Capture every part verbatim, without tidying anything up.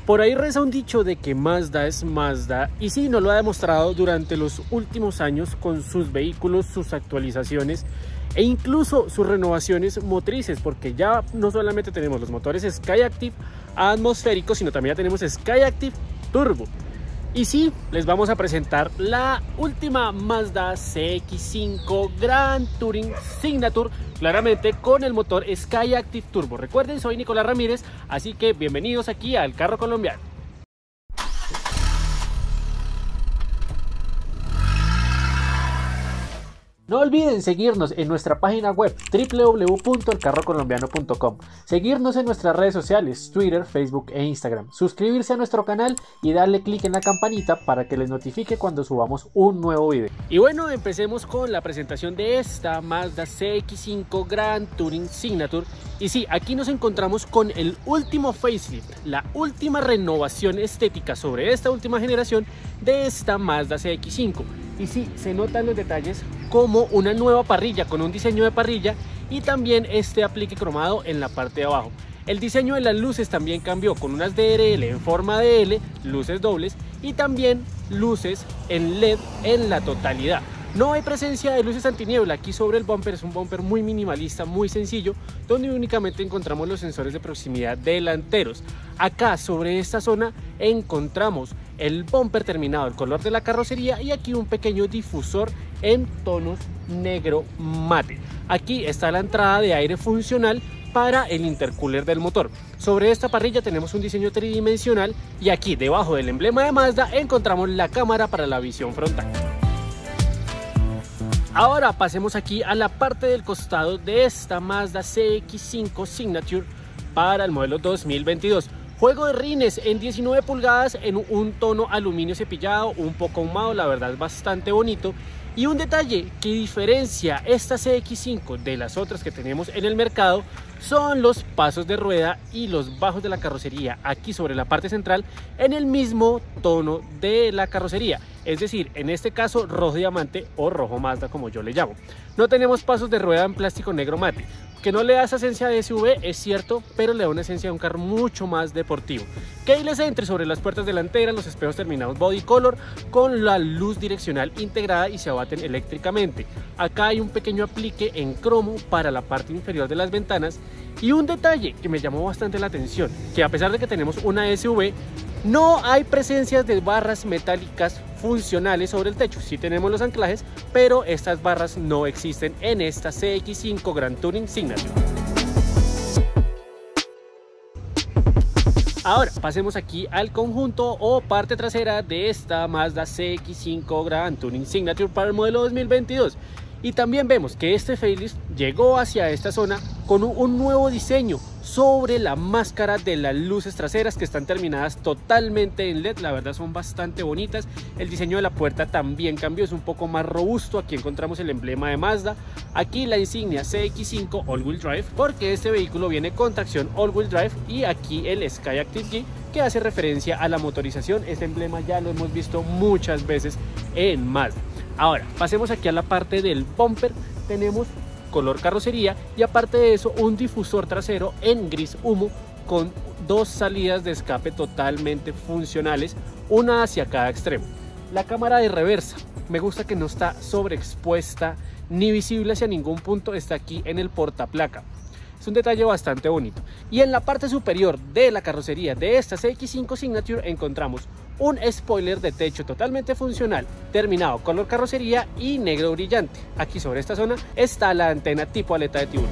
Por ahí reza un dicho de que Mazda es Mazda, y sí, nos lo ha demostrado durante los últimos años con sus vehículos, sus actualizaciones e incluso sus renovaciones motrices, porque ya no solamente tenemos los motores Skyactiv atmosféricos, sino también ya tenemos Skyactiv Turbo. Y sí, les vamos a presentar la última Mazda C X cinco Grand Touring Signature, claramente con el motor Skyactiv Turbo. Recuerden, soy Nicolás Ramírez, así que bienvenidos aquí al Carro Colombiano. No olviden seguirnos en nuestra página web w w w punto el carro colombiano punto com, seguirnos en nuestras redes sociales Twitter, Facebook e Instagram, suscribirse a nuestro canal y darle clic en la campanita para que les notifique cuando subamos un nuevo video. Y bueno, empecemos con la presentación de esta Mazda C X cinco Grand Touring Signature. Y sí, aquí nos encontramos con el último facelift, la última renovación estética sobre esta última generación de esta Mazda C X cinco. Y sí, se notan los detalles como una nueva parrilla con un diseño de parrilla y también este aplique cromado en la parte de abajo. El diseño de las luces también cambió con unas D R L en forma de L, luces dobles y también luces en L E D en la totalidad. No hay presencia de luces antiniebla aquí sobre el bumper, es un bumper muy minimalista, muy sencillo, donde únicamente encontramos los sensores de proximidad delanteros. Acá sobre esta zona encontramos el bumper terminado, el color de la carrocería, y aquí un pequeño difusor en tonos negro mate. Aquí está la entrada de aire funcional para el intercooler del motor. Sobre esta parrilla tenemos un diseño tridimensional y aquí debajo del emblema de Mazda encontramos la cámara para la visión frontal. Ahora pasemos aquí a la parte del costado de esta Mazda C X cinco Signature para el modelo dos mil veintidós. Juego de rines en diecinueve pulgadas en un tono aluminio cepillado, un poco ahumado, la verdad es bastante bonito. Y un detalle que diferencia esta C X cinco de las otras que tenemos en el mercado son los pasos de rueda y los bajos de la carrocería aquí sobre la parte central en el mismo tono de la carrocería, es decir, en este caso rojo diamante o rojo Mazda como yo le llamo. No tenemos pasos de rueda en plástico negro mate, que no le da esa esencia de S U V, es cierto, pero le da una esencia de un carro mucho más deportivo. Keyless entry sobre las puertas delanteras, los espejos terminados body color con la luz direccional integrada y se abaten eléctricamente. Acá hay un pequeño aplique en cromo para la parte inferior de las ventanas y un detalle que me llamó bastante la atención, que a pesar de que tenemos una S U V, no hay presencias de barras metálicas funcionales sobre el techo. Sí tenemos los anclajes, pero estas barras no existen en esta C X cinco Grand Touring Signature. Ahora pasemos aquí al conjunto o parte trasera de esta Mazda C X cinco Grand Touring Signature para el modelo dos mil veintidós. Y también vemos que este facelift llegó hacia esta zona con un, un nuevo diseño sobre la máscara de las luces traseras, que están terminadas totalmente en L E D. La verdad son bastante bonitas. El diseño de la puerta también cambió, es un poco más robusto. Aquí encontramos el emblema de Mazda, aquí la insignia C X cinco All Wheel Drive, porque este vehículo viene con tracción All Wheel Drive, y aquí el Skyactiv G, que hace referencia a la motorización. Este emblema ya lo hemos visto muchas veces en Mazda. Ahora pasemos aquí a la parte del bumper. Tenemos color carrocería y aparte de eso un difusor trasero en gris humo con dos salidas de escape totalmente funcionales, una hacia cada extremo. La cámara de reversa me gusta que no está sobreexpuesta ni visible hacia ningún punto, está aquí en el portaplaca. Es un detalle bastante bonito. Y en la parte superior de la carrocería de esta C X cinco Signature encontramos un spoiler de techo totalmente funcional, terminado color carrocería y negro brillante. Aquí sobre esta zona está la antena tipo aleta de tiburón.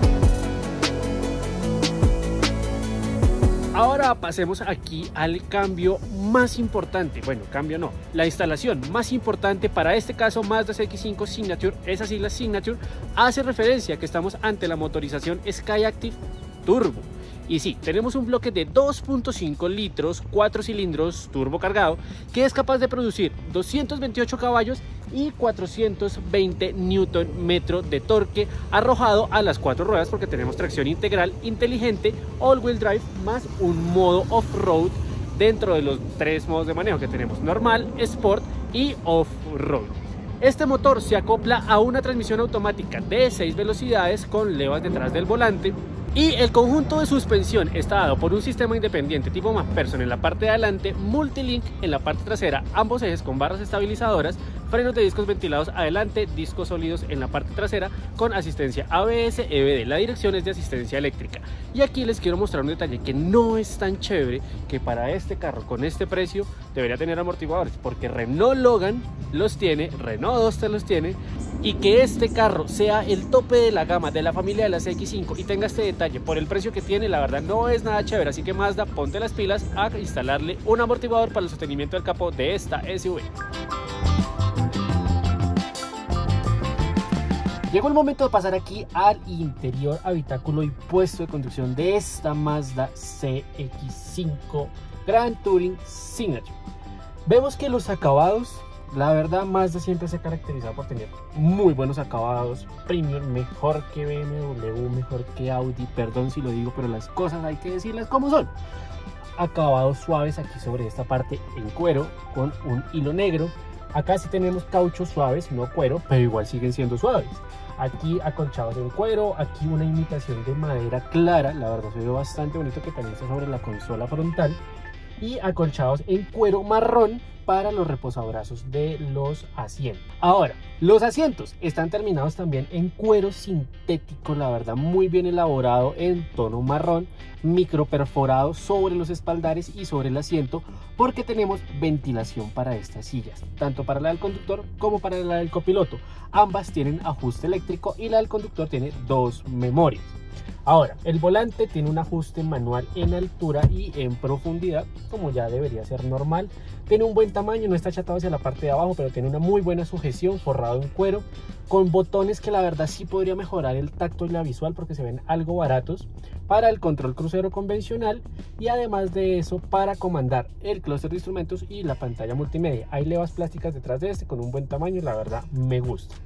Ahora pasemos aquí al cambio más importante, bueno, cambio no, la instalación más importante para este caso Mazda C X cinco Signature. Esa sigla Signature hace referencia a que estamos ante la motorización Skyactiv Turbo. Y sí, tenemos un bloque de dos punto cinco litros, cuatro cilindros, turbo cargado, que es capaz de producir doscientos veintiocho caballos y cuatrocientos veinte newton metros de torque arrojado a las cuatro ruedas, porque tenemos tracción integral inteligente, all wheel drive, más un modo off-road dentro de los tres modos de manejo que tenemos: normal, sport y off-road. Este motor se acopla a una transmisión automática de seis velocidades con levas detrás del volante, Y el conjunto de suspensión está dado por un sistema independiente tipo MacPherson en la parte de adelante, Multilink en la parte trasera, ambos ejes con barras estabilizadoras, frenos de discos ventilados adelante, discos sólidos en la parte trasera con asistencia A B S E B D. La dirección es de asistencia eléctrica. Y aquí les quiero mostrar un detalle que no es tan chévere, que para este carro con este precio debería tener amortiguadores, porque Renault Logan los tiene, Renault Duster los tiene, y que este carro sea el tope de la gama de la familia de las X cinco y tenga este detalle por el precio que tiene, la verdad no es nada chévere. Así que Mazda, ponte las pilas a instalarle un amortiguador para el sostenimiento del capó de esta S U V. Llegó el momento de pasar aquí al interior, habitáculo y puesto de conducción de esta Mazda C X cinco Grand Touring Signature. Vemos que los acabados, la verdad Mazda siempre se ha caracterizado por tener muy buenos acabados, premium, mejor que B M W, mejor que Audi, perdón si lo digo, pero las cosas hay que decirlas como son. Acabados suaves aquí sobre esta parte en cuero con un hilo negro. Acá sí tenemos cauchos suaves, no cuero, pero igual siguen siendo suaves. Aquí acolchados en cuero, aquí una imitación de madera clara, la verdad se ve bastante bonito, que también está sobre la consola frontal. Y acolchados en cuero marrón para los reposabrazos de los asientos. Ahora, los asientos están terminados también en cuero sintético, la verdad muy bien elaborado en tono marrón, micro perforado sobre los espaldares y sobre el asiento, porque tenemos ventilación para estas sillas, tanto para la del conductor como para la del copiloto. Ambas tienen ajuste eléctrico y la del conductor tiene dos memorias. Ahora, el volante tiene un ajuste manual en altura y en profundidad, como ya debería ser normal. Tiene un buen tamaño, no está achatado hacia la parte de abajo, pero tiene una muy buena sujeción, forrado en cuero, con botones que la verdad sí podría mejorar el tacto y la visual porque se ven algo baratos, para el control crucero convencional y además de eso para comandar el clúster de instrumentos y la pantalla multimedia. Hay levas plásticas detrás de este con un buen tamaño, la verdad me gusta.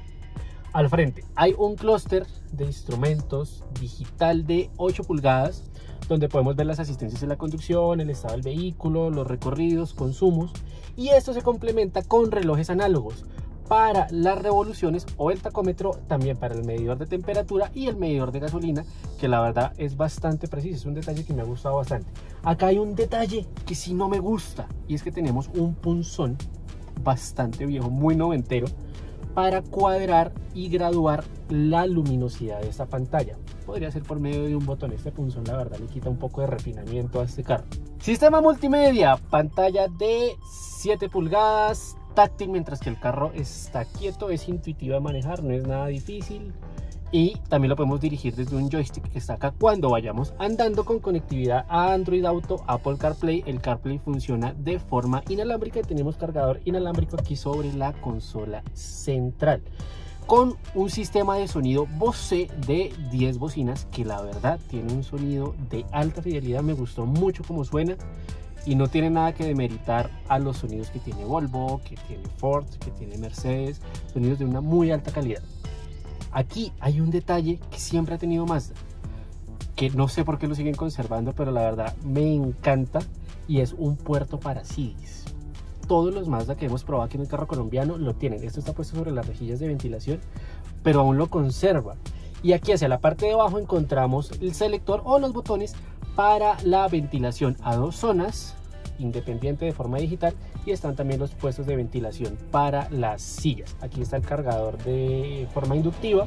Al frente hay un clúster de instrumentos digital de ocho pulgadas, donde podemos ver las asistencias de la conducción, el estado del vehículo, los recorridos, consumos, y esto se complementa con relojes análogos para las revoluciones o el tacómetro, también para el medidor de temperatura y el medidor de gasolina, que la verdad es bastante preciso, es un detalle que me ha gustado bastante. Acá hay un detalle que sí no me gusta, y es que tenemos un punzón bastante viejo, muy noventero, para cuadrar y graduar la luminosidad de esta pantalla. Podría ser por medio de un botón. Este punzón la verdad le quita un poco de refinamiento a este carro. Sistema multimedia, pantalla de siete pulgadas, táctil mientras que el carro está quieto, es intuitivo de manejar, no es nada difícil. Y también lo podemos dirigir desde un joystick que está acá cuando vayamos andando, con conectividad a Android Auto, Apple CarPlay. El CarPlay funciona de forma inalámbrica y tenemos cargador inalámbrico aquí sobre la consola central, con un sistema de sonido Bose de diez bocinas que la verdad tiene un sonido de alta fidelidad. Me gustó mucho cómo suena y no tiene nada que demeritar a los sonidos que tiene Volvo, que tiene Ford, que tiene Mercedes, sonidos de una muy alta calidad. Aquí hay un detalle que siempre ha tenido Mazda, que no sé por qué lo siguen conservando, pero la verdad me encanta, y es un puerto para C Ds. Todos los Mazda que hemos probado aquí en el carro colombiano lo tienen. Esto está puesto sobre las rejillas de ventilación, pero aún lo conserva. Y aquí hacia la parte de abajo encontramos el selector o los botones para la ventilación a dos zonas, independiente de forma digital, y están también los puestos de ventilación para las sillas. Aquí está el cargador de forma inductiva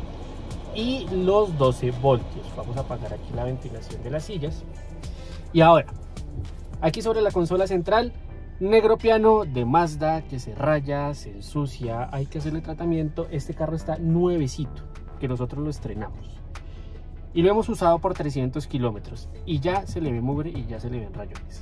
y los doce voltios. Vamos a apagar aquí la ventilación de las sillas. Y ahora, aquí sobre la consola central, negro piano de Mazda que se raya, se ensucia, hay que hacerle tratamiento. Este carro está nuevecito, que nosotros lo estrenamos y lo hemos usado por trescientos kilómetros y ya se le ve mugre y ya se le ven rayones.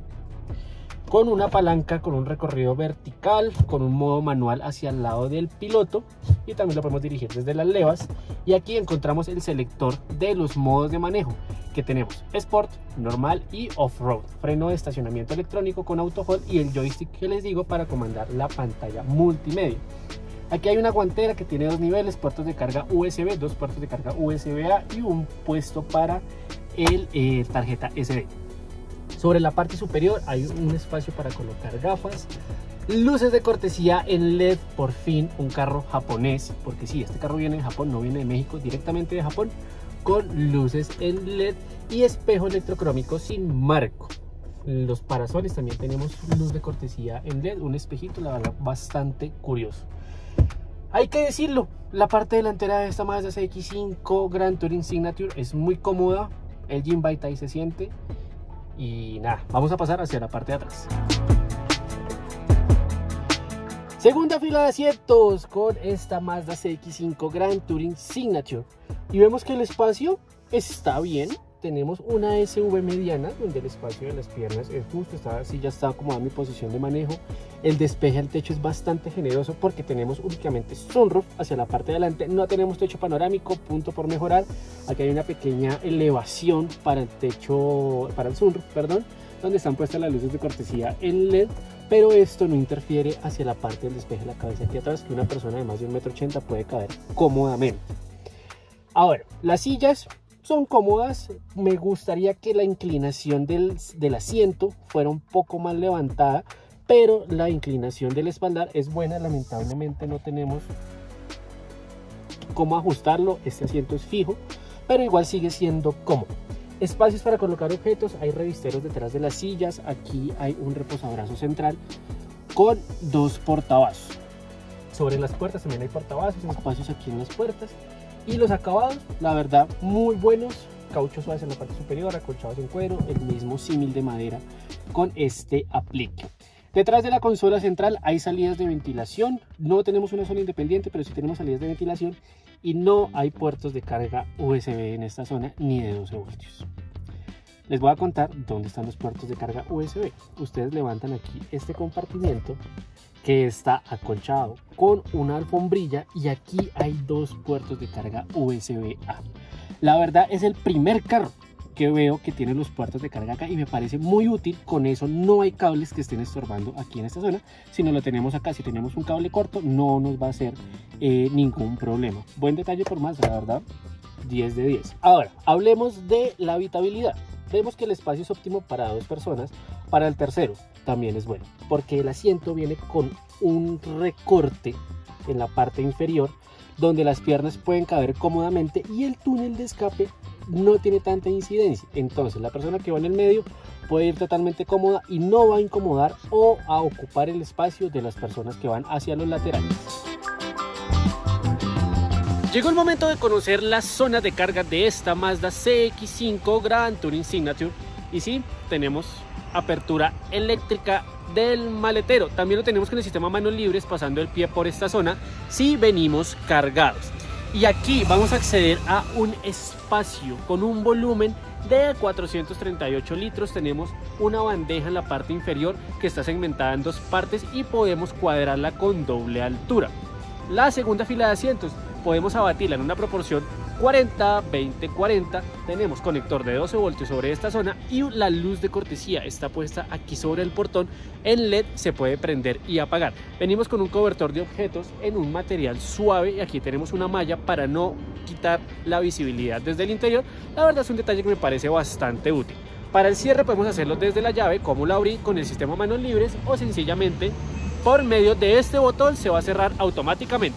Con una palanca con un recorrido vertical, con un modo manual hacia el lado del piloto, y también lo podemos dirigir desde las levas. Y aquí encontramos el selector de los modos de manejo, que tenemos Sport, normal y Off-Road, freno de estacionamiento electrónico con auto hold y el joystick que les digo para comandar la pantalla multimedia. Aquí hay una guantera que tiene dos niveles, puertos de carga U S B, dos puertos de carga U S B A y un puesto para el eh, tarjeta S D. Sobre la parte superior hay un espacio para colocar gafas, luces de cortesía en L E D, por fin un carro japonés, porque sí, este carro viene de Japón, no viene de México, directamente de Japón, con luces en L E D y espejo electrocrómico sin marco. Los parasoles también tenemos luz de cortesía en L E D, un espejito, la verdad, bastante curioso. Hay que decirlo, la parte delantera de esta Mazda C X cinco Grand Touring Signature es muy cómoda, el Gym Bite ahí se siente. Y nada, vamos a pasar hacia la parte de atrás. Segunda fila de asientos con esta Mazda C X cinco Grand Touring Signature. Y vemos que el espacio está bien. Tenemos una S V mediana donde el espacio de las piernas es justo, está así, ya está acomodada mi posición de manejo. El despeje al techo es bastante generoso porque tenemos únicamente sunroof hacia la parte de adelante, no tenemos techo panorámico, punto por mejorar. Aquí hay una pequeña elevación para el techo, para el sunroof, perdón, donde están puestas las luces de cortesía en L E D, pero esto no interfiere hacia la parte del despeje de la cabeza aquí atrás, que una persona de más de un metro ochenta puede caber cómodamente. Ahora, las sillas son cómodas, me gustaría que la inclinación del, del asiento fuera un poco más levantada, pero la inclinación del espaldar es buena. Lamentablemente no tenemos cómo ajustarlo, este asiento es fijo, pero igual sigue siendo cómodo. Espacios para colocar objetos, hay revisteros detrás de las sillas, aquí hay un reposabrazos central con dos portavasos. Sobre las puertas también hay portavasos, espacios aquí en las puertas. Y los acabados, la verdad, muy buenos. Cauchos suaves en la parte superior, acolchados en cuero, el mismo símil de madera con este aplique. Detrás de la consola central hay salidas de ventilación. No tenemos una zona independiente, pero sí tenemos salidas de ventilación. Y no hay puertos de carga U S B en esta zona, ni de doce voltios. Les voy a contar dónde están los puertos de carga U S B. Ustedes levantan aquí este compartimiento que está acolchado con una alfombrilla y aquí hay dos puertos de carga U S B A. La verdad es el primer carro que veo que tiene los puertos de carga acá y me parece muy útil. Con eso no hay cables que estén estorbando aquí en esta zona, sino lo tenemos acá. Si tenemos un cable corto no nos va a hacer eh, ningún problema. Buen detalle por más, la verdad, diez de diez. Ahora, hablemos de la habitabilidad. Vemos que el espacio es óptimo para dos personas. Para el tercero también es bueno, porque el asiento viene con un recorte en la parte inferior donde las piernas pueden caber cómodamente y el túnel de escape no tiene tanta incidencia. Entonces la persona que va en el medio puede ir totalmente cómoda y no va a incomodar o a ocupar el espacio de las personas que van hacia los laterales. Llegó el momento de conocer la zona de carga de esta Mazda C X cinco Grand Touring Signature. Y sí, tenemos apertura eléctrica del maletero. También lo tenemos con el sistema manos libres, pasando el pie por esta zona si venimos cargados. Y aquí vamos a acceder a un espacio con un volumen de cuatrocientos treinta y ocho litros. Tenemos una bandeja en la parte inferior que está segmentada en dos partes y podemos cuadrarla con doble altura. La segunda fila de asientos podemos abatirla en una proporción cuarenta, veinte, cuarenta. Tenemos conector de doce voltios sobre esta zona y la luz de cortesía está puesta aquí sobre el portón. En L E D se puede prender y apagar. Venimos con un cobertor de objetos en un material suave y aquí tenemos una malla para no quitar la visibilidad desde el interior. La verdad es un detalle que me parece bastante útil. Para el cierre podemos hacerlo desde la llave, como la abrí, con el sistema manos libres, o sencillamente por medio de este botón se va a cerrar automáticamente.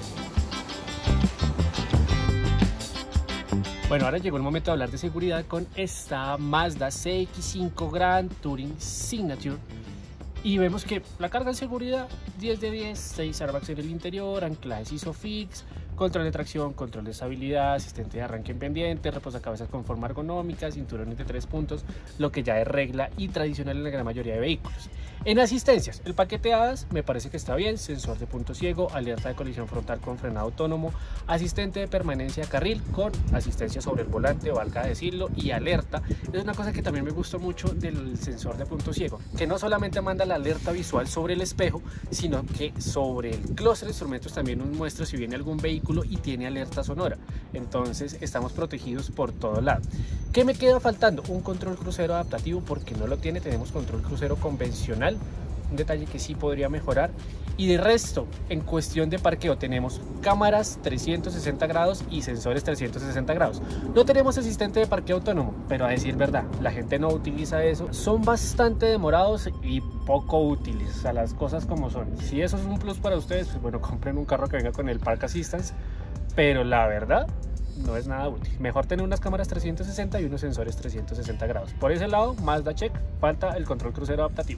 Bueno, ahora llegó el momento de hablar de seguridad con esta Mazda C X cinco Grand Touring Signature. Y vemos que la carga de seguridad diez de diez, seis airbags en el interior, anclajes ISOFIX, control de tracción, control de estabilidad, asistente de arranque en pendiente, reposacabezas con forma ergonómica, cinturones de tres puntos, lo que ya es regla y tradicional en la gran mayoría de vehículos. En asistencias, el paquete A D A S me parece que está bien, sensor de punto ciego, alerta de colisión frontal con frenado autónomo, asistente de permanencia de carril con asistencia sobre el volante, valga decirlo, y alerta. Es una cosa que también me gustó mucho del sensor de punto ciego, que no solamente manda la alerta visual sobre el espejo, sino que sobre el clúster de instrumentos también nos muestra si viene algún vehículo y tiene alerta sonora. Entonces estamos protegidos por todo lado. ¿Qué me queda faltando? Un control crucero adaptativo, porque no lo tiene. Tenemos control crucero convencional, un detalle que sí podría mejorar. Y de resto, en cuestión de parqueo, tenemos cámaras trescientos sesenta grados y sensores trescientos sesenta grados. No tenemos asistente de parqueo autónomo, pero a decir verdad, la gente no utiliza eso. Son bastante demorados y poco útiles, a las cosas como son. Si eso es un plus para ustedes, pues bueno, compren un carro que venga con el Park Assistance. Pero la verdad, no es nada útil. Mejor tener unas cámaras trescientos sesenta y unos sensores trescientos sesenta grados. Por ese lado, Mazda check, falta el control crucero adaptativo.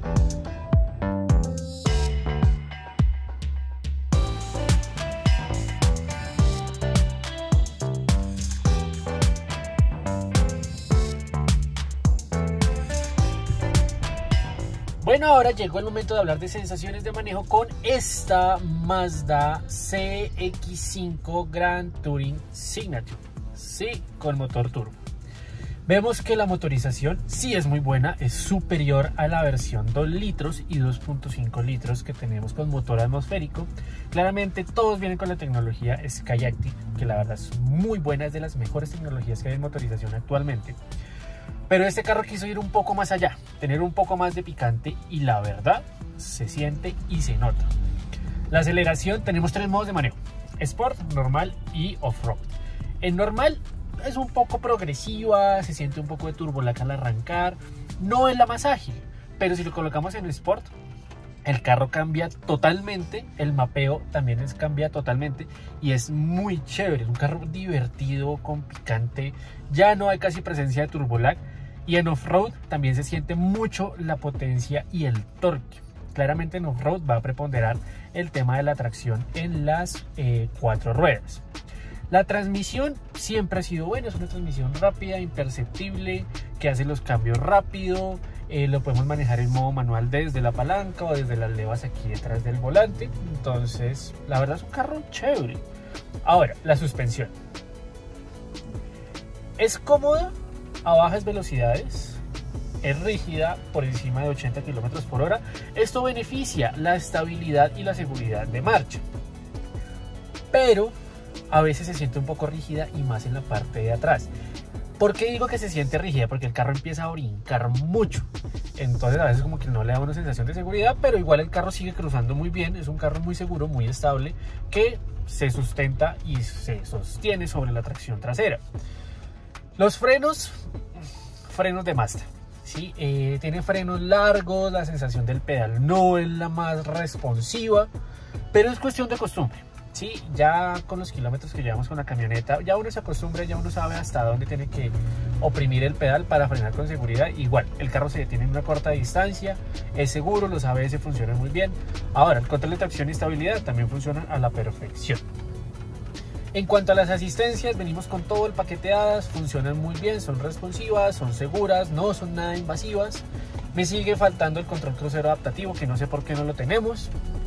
Bueno, ahora llegó el momento de hablar de sensaciones de manejo con esta Mazda C X cinco Grand Touring Signature, sí, con motor turbo. Vemos que la motorización sí es muy buena, es superior a la versión dos litros y dos punto cinco litros que tenemos con motor atmosférico. Claramente todos vienen con la tecnología Skyactiv, que la verdad es muy buena, es de las mejores tecnologías que hay en motorización actualmente. Pero este carro quiso ir un poco más allá, tener un poco más de picante y la verdad se siente y se nota. La aceleración, tenemos tres modos de manejo: Sport, normal y off-road. En normal es un poco progresiva, se siente un poco de turbolac al arrancar, no es la más ágil, pero si lo colocamos en Sport, el carro cambia totalmente, el mapeo también es, cambia totalmente y es muy chévere, es un carro divertido, con picante, ya no hay casi presencia de turbolac. Y en off-road también se siente mucho la potencia y el torque. Claramente en off-road va a preponderar el tema de la tracción en las eh, cuatro ruedas. La transmisión siempre ha sido buena, es una transmisión rápida, imperceptible, que hace los cambios rápido. Eh, lo podemos manejar en modo manual desde la palanca o desde las levas aquí detrás del volante. Entonces, la verdad es un carro chévere. Ahora, la suspensión. Es cómoda a bajas velocidades, es rígida por encima de ochenta kilómetros por hora. Esto beneficia la estabilidad y la seguridad de marcha, pero a veces se siente un poco rígida y más en la parte de atrás. ¿Por qué digo que se siente rígida? Porque el carro empieza a brincar mucho, entonces a veces como que no le da una sensación de seguridad, pero igual el carro sigue cruzando muy bien. Es un carro muy seguro, muy estable, que se sustenta y se sostiene sobre la tracción trasera. Los frenos, frenos de Mazda, ¿sí? Eh, tiene frenos largos, la sensación del pedal no es la más responsiva, pero es cuestión de costumbre, ¿sí? Ya con los kilómetros que llevamos con la camioneta, ya uno se acostumbra, ya uno sabe hasta dónde tiene que oprimir el pedal para frenar con seguridad. Igual, el carro se detiene en una corta distancia, es seguro, los A B S funcionan muy bien. Ahora, el control de tracción y estabilidad también funcionan a la perfección. En cuanto a las asistencias, venimos con todo el paquete de hadas, funcionan muy bien, son responsivas, son seguras, no son nada invasivas. Me sigue faltando el control crucero adaptativo, que no sé por qué no lo tenemos.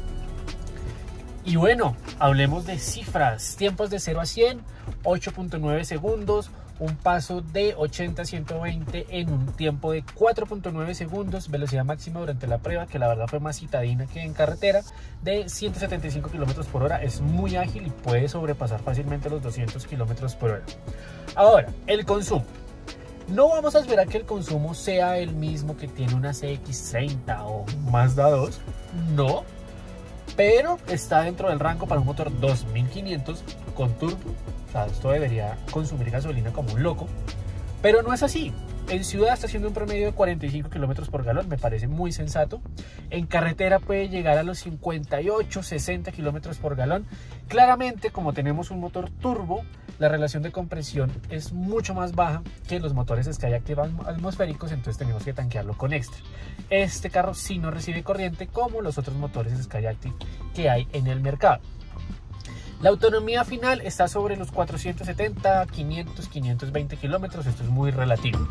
Y bueno, hablemos de cifras. Tiempos de cero a cien, ocho punto nueve segundos. Un paso de ochenta a ciento veinte en un tiempo de cuatro punto nueve segundos. Velocidad máxima durante la prueba, que la verdad fue más citadina que en carretera, de ciento setenta y cinco kilómetros por hora. Es muy ágil y puede sobrepasar fácilmente los doscientos kilómetros por hora. Ahora, el consumo. No vamos a esperar que el consumo sea el mismo que tiene una C X treinta o Mazda dos. No. Pero está dentro del rango para un motor dos mil quinientos con turbo. O sea, esto debería consumir gasolina como un loco, pero no es así. En ciudad está haciendo un promedio de cuarenta y cinco kilómetros por galón, me parece muy sensato. En carretera puede llegar a los cincuenta y ocho, sesenta kilómetros por galón. Claramente, como tenemos un motor turbo, la relación de compresión es mucho más baja que los motores Skyactiv atmosféricos, entonces tenemos que tanquearlo con extra. Este carro sí no recibe corriente como los otros motores Skyactiv que hay en el mercado. La autonomía final está sobre los cuatrocientos setenta, quinientos, quinientos veinte kilómetros. Esto es muy relativo.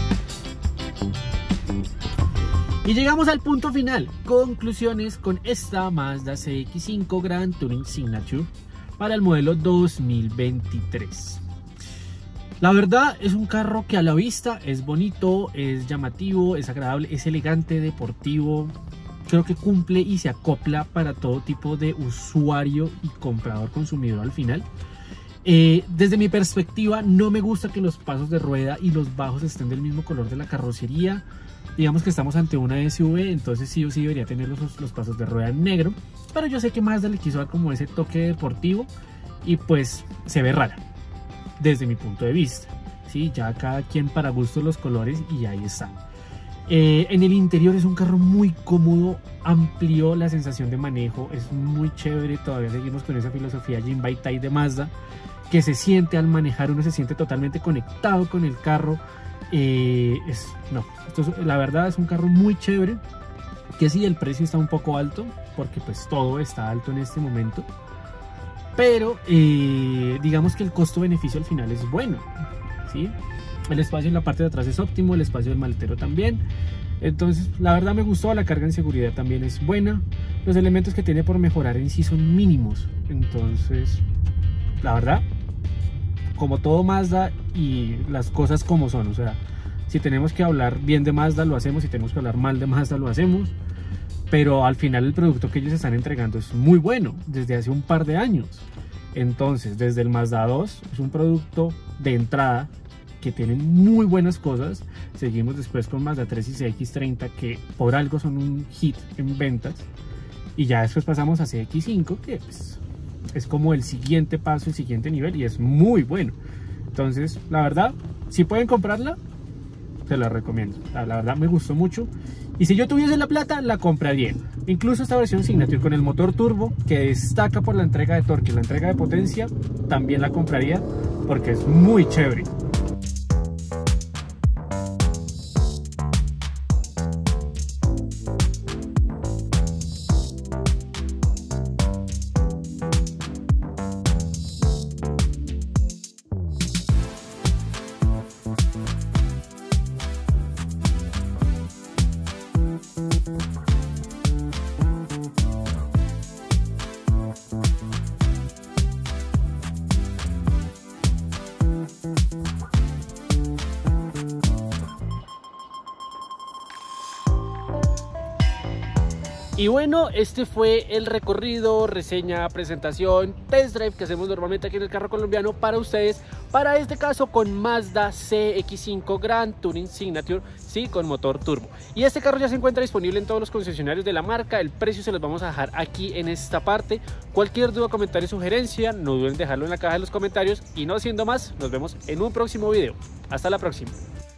Y llegamos al punto final. Conclusiones con esta Mazda C X cinco Grand Touring Signature para el modelo dos mil veintitrés. La verdad es un carro que a la vista es bonito, es llamativo, es agradable, es elegante, deportivo. Creo que cumple y se acopla para todo tipo de usuario y comprador consumidor al final. Eh, desde mi perspectiva, no me gusta que los pasos de rueda y los bajos estén del mismo color de la carrocería. Digamos que estamos ante una S U V, entonces sí o sí debería tener los, los pasos de rueda en negro. Pero yo sé que Mazda le quiso dar como ese toque deportivo y pues se ve rara, desde mi punto de vista. ¿Sí? Ya cada quien para gusto los colores y ahí está. Eh, en el interior es un carro muy cómodo, amplió la sensación de manejo, es muy chévere. Todavía seguimos con esa filosofía Jin Baitai de Mazda, que se siente al manejar, uno se siente totalmente conectado con el carro. Eh, es, no, esto es, la verdad es un carro muy chévere, que sí, el precio está un poco alto, porque pues todo está alto en este momento, pero eh, digamos que el costo-beneficio al final es bueno, ¿sí? El espacio en la parte de atrás es óptimo, el espacio del maletero también. Entonces la verdad me gustó, la carga en seguridad también es buena, los elementos que tiene por mejorar en sí son mínimos. Entonces la verdad, como todo Mazda y las cosas como son, o sea, si tenemos que hablar bien de Mazda lo hacemos, si tenemos que hablar mal de Mazda lo hacemos, pero al final el producto que ellos están entregando es muy bueno desde hace un par de años. Entonces desde el Mazda dos es un producto de entrada que tiene muy buenas cosas. Seguimos después con Mazda tres y C X treinta, que por algo son un hit en ventas, y ya después pasamos a C X cinco, que pues, es como el siguiente paso, el siguiente nivel, y es muy bueno. Entonces la verdad, si pueden comprarla, se la recomiendo. La verdad me gustó mucho, y si yo tuviese la plata la compraría. Incluso esta versión Signature con el motor turbo, que destaca por la entrega de torque y la entrega de potencia, también la compraría porque es muy chévere. Y bueno, este fue el recorrido, reseña, presentación, test drive que hacemos normalmente aquí en el Carro Colombiano para ustedes. Para este caso con Mazda C X cinco Grand Touring Signature, sí, con motor turbo. Y este carro ya se encuentra disponible en todos los concesionarios de la marca. El precio se los vamos a dejar aquí en esta parte. Cualquier duda, comentario, sugerencia, no duden en dejarlo en la caja de los comentarios. Y no siendo más, nos vemos en un próximo video. Hasta la próxima.